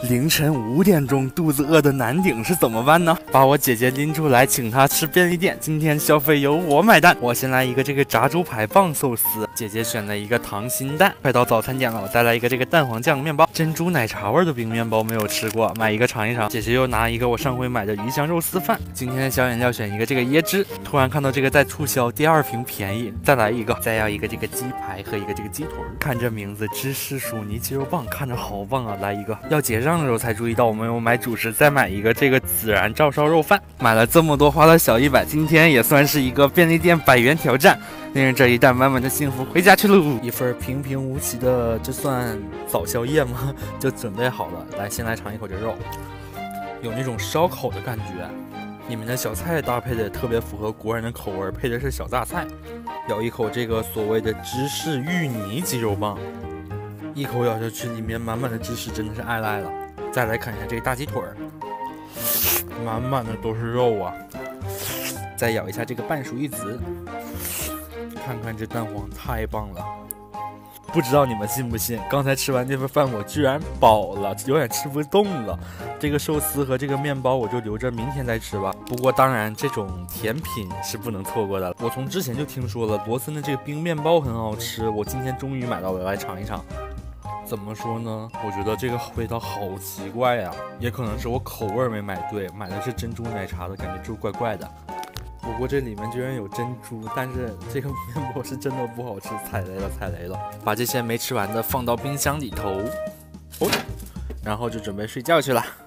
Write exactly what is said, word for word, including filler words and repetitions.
凌晨五点钟，肚子饿的难顶是怎么办呢？把我姐姐拎出来，请她吃便利店。今天消费由我买单。我先来一个这个炸猪排棒寿司，姐姐选了一个溏心蛋。快到早餐点了，我再来一个这个蛋黄酱面包，珍珠奶茶味的冰面包没有吃过，买一个尝一尝。姐姐又拿一个我上回买的鱼香肉丝饭。今天的小饮料选一个这个椰汁。突然看到这个在促销，第二瓶便宜，再来一个。再要一个这个鸡排和一个这个鸡腿。看这名字，芝士薯泥鸡肉棒，看着好棒啊！来一个。要结账的时候才注意到我们有买主食，再买一个这个孜然照烧肉饭。买了这么多，花了小一百，今天也算是一个便利店百元挑战。令人这一袋满满的幸福回家去喽！一份平平无奇的，这算早宵夜吗？就准备好了。来，先来尝一口这肉，有那种烧烤的感觉。你们的小菜搭配的也特别符合国人的口味，配的是小榨菜。咬一口这个所谓的芝士芋泥鸡肉棒，一口咬下去，里面满满的芝士，真的是爱赖了。再来看一下这个大鸡腿，满满的都是肉啊。再咬一下这个半熟玉子，看看这蛋黄，太棒了。不知道你们信不信，刚才吃完这份饭我居然饱了，有点吃不动了。这个寿司和这个面包我就留着明天再吃吧。不过当然这种甜品是不能错过的，我从之前就听说了罗森的这个冰面包很好吃，我今天终于买到了，来尝一尝。怎么说呢，我觉得这个味道好奇怪呀、啊，也可能是我口味没买对，买的是珍珠奶茶的感觉，就怪怪的。不过这里面居然有珍珠，但是这个面包是真的不好吃，踩雷了踩雷了。把这些没吃完的放到冰箱里头，哦，然后就准备睡觉去了。